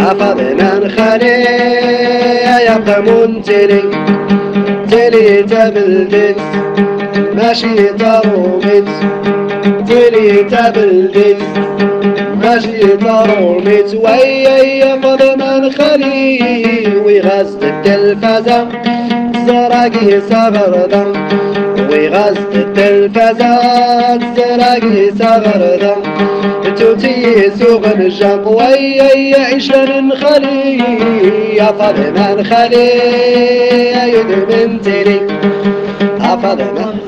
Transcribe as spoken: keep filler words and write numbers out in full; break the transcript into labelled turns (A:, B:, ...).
A: أفضنا خالي يا قمون تلي تلي تبلدت ماشي ترومت تلي تبلدت ماشي ترومت ويا فضنا خالي وغزت التلفزة زراقي صغردا وغزت التلفزة زراقي صغردا توتي سوق الجنق ويا عشان خلي يا فاطمة خلي يا يد بنتي يا فاطمة